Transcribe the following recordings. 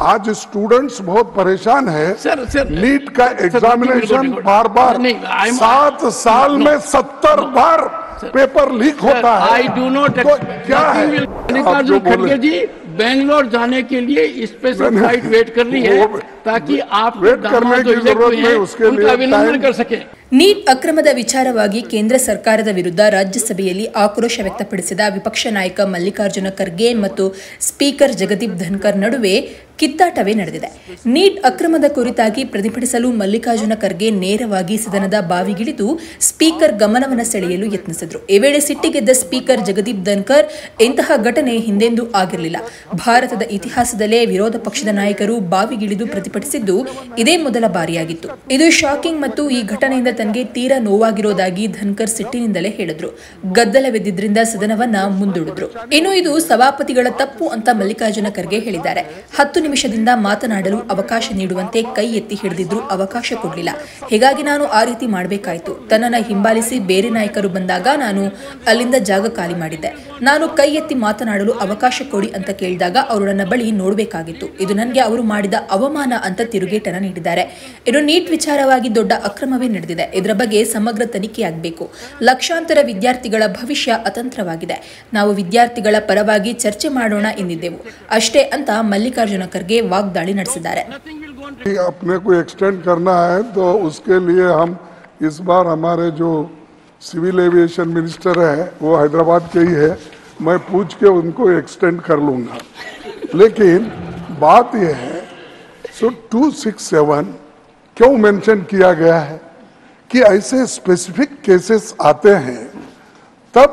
आज स्टूडेंट्स बहुत परेशान है सर नीट का एग्जामिनेशन बार बार 7 साल में 70 बार पेपर लीक होता है। आई डू नॉट तो क्या है मल्लिकार्जुन खड़गे जी बेंगलोर जाने के लिए स्पेशल फ्लाइट वेट कर रही है ताकि आप वेट करने की जरूरत नहीं, उसके लिए अभिनंदन कर सके। ನೀಟ್ ಅಕ್ರಮದ ವಿಚಾರವಾಗಿ ಕೇಂದ್ರ ಸರ್ಕಾರದ ವಿರುದ್ಧ ರಾಜ್ಯಸಭೆಯಲ್ಲಿ ಆಕ್ರೋಶ ವ್ಯಕ್ತಪಡಿಸಿದ ವಿಪಕ್ಷ ನಾಯಕ ಮಲ್ಲಿಕಾರ್ಜುನ ಖರ್ಗೆ ಮತ್ತು ಸ್ಪೀಕರ್ ಜಗದೀಪ್ ಧನ್ಕರ್ ನಡುವೆ ಕಿತ್ತಾಟವೇ ನಡೆದಿದೆ. ನೀಟ್ ಅಕ್ರಮದ ಕುರಿತಾಗಿ ಪ್ರತಿಭಟಿಸಲು ಮಲ್ಲಿಕಾರ್ಜುನ ಖರ್ಗೆ ನೇರವಾಗಿ ಸದನದ ಬಾವಿಗಿಳಿದು ಸ್ಪೀಕರ್ ಗಮನವನ್ನು ಸೆಳೆಯಲು ಯತ್ನಿಸಿದರು. ಈ ವೇಳೆ ಸಿಟ್ಟಿಗೆದ್ದ ಸ್ಪೀಕರ್ ಜಗದೀಪ್ ಧನ್ಕರ್ ಇಂತಹ ಘಟನೆ ಹಿಂದೆಂದೂ ಆಗಿರಲಿಲ್ಲ, ಭಾರತದ ಇತಿಹಾಸದಲ್ಲೇ ವಿರೋಧ ಪಕ್ಷದ ನಾಯಕರು ಬಾವಿಗಿಳಿದು ಪ್ರತಿಭಟಿಸಿದ್ದು ಇದೇ ಮೊದಲ ಬಾರಿಯಾಗಿತ್ತು. ಇದು ಶಾಕಿಂಗ್ ಮತ್ತು ಈ ಘಟನೆಯಿಂದ ತನಗೆ ತೀರಾ ನೋವಾಗಿರೋದಾಗಿ ಧನ್ಕರ್ ಸಿಟ್ಟಿನಿಂದಲೇ ಹೇಳಿದ್ರು. ಗದ್ದಲವೆದ್ದಿದ್ರಿಂದ ಸದನವನ್ನ ಮುಂದೂಡಿದ್ರು. ಇನ್ನು ಇದು ಸಭಾಪತಿಗಳ ತಪ್ಪು ಅಂತ ಮಲ್ಲಿಕಾರ್ಜುನ ಖರ್ಗೆ ಹೇಳಿದ್ದಾರೆ. 10 ನಿಮಿಷದಿಂದ ಮಾತನಾಡಲು ಅವಕಾಶ ನೀಡುವಂತೆ ಕೈ ಎತ್ತಿ ಹಿಡಿದಿದ್ರು, ಅವಕಾಶ ಕೊಡಲಿಲ್ಲ. ಹೀಗಾಗಿ ನಾನು ಆ ರೀತಿ ಮಾಡಬೇಕಾಯಿತು. ತನ್ನನ್ನು ಹಿಂಬಾಲಿಸಿ ಬೇರೆ ನಾಯಕರು ಬಂದಾಗ ನಾನು ಅಲ್ಲಿಂದ ಜಾಗ ಖಾಲಿ ಮಾಡಿದ್ದೆ. ನಾನು ಕೈ ಎತ್ತಿ ಮಾತನಾಡಲು ಅವಕಾಶ ಕೊಡಿ ಅಂತ ಕೇಳಿದಾಗ ಅವರು ನನ್ನ ಬಳಿ ನೋಡಬೇಕಾಗಿತ್ತು. ಇದು ನನಗೆ ಅವರು ಮಾಡಿದ ಅವಮಾನ ಅಂತ ತಿರುಗೇಟನ ನೀಡಿದ್ದಾರೆ. ಇನ್ನು ನೀಟ್ ವಿಚಾರವಾಗಿ ದೊಡ್ಡ ಅಕ್ರಮವೇ ನಡೆದಿದೆ. ಇದರ ಬಗ್ಗೆ ಸಮಗ್ರ ತನಿಖೆಯಾಗಬೇಕು. ಲಕ್ಷಾಂತರ ವಿದ್ಯಾರ್ಥಿಗಳ ಭವಿಷ್ಯ ಅತಂತ್ರವಾಗಿದೆ. ನಾವು ವಿದ್ಯಾರ್ಥಿಗಳ ಪರವಾಗಿ ಚರ್ಚೆ ಮಾಡೋಣ ಎಂದಿದ್ದೆವು ಅಷ್ಟೇ ಅಂತ ಮಲ್ಲಿಕಾರ್ಜುನ ಖರ್ಗೆ ವಾಗ್ದಾಳಿ ನಡೆಸಿದ್ದಾರೆ. अपने को एक्सटेंड करना है तो उसके लिए हम इस बार हमारे जो सिविल एविएशन मिनिस्टर है वो हैदराबाद के ही है, मैं पूछ के उनको एक्सटेंड कर लूँगा. लेकिन बात यह है 267 क्यों मेंशन किया गया है कि ऐसे स्पेसिफिक केसेस आते हैं तब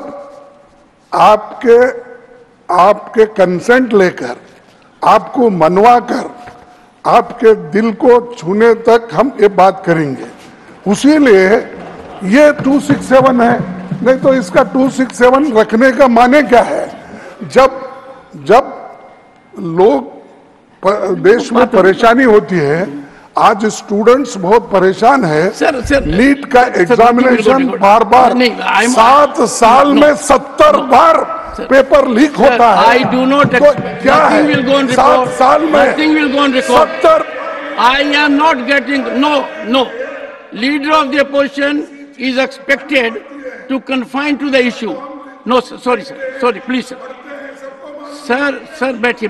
आपके कंसेंट लेकर आपको मनवा कर आपके दिल को छूने तक हम ये बात करेंगे. उसीलिए ये 267 है, नहीं तो इसका 267 रखने का माने क्या है? जब लोग देश में परेशानी होती है, आज स्टूडेंट्स बहुत परेशान है नीट का एग्जामिनेशन बार बार 7 साल में 70 बार पेपर लीक होता है. आई डू नॉट तो क्या है 7 साल में 70. I am not getting no. Leader of the opposition is expected to confine to the issue. No, sir, sorry, please, sir, बैठिए,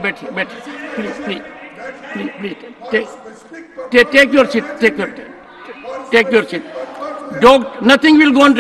please, take your seat, take your seat. Nothing will go on.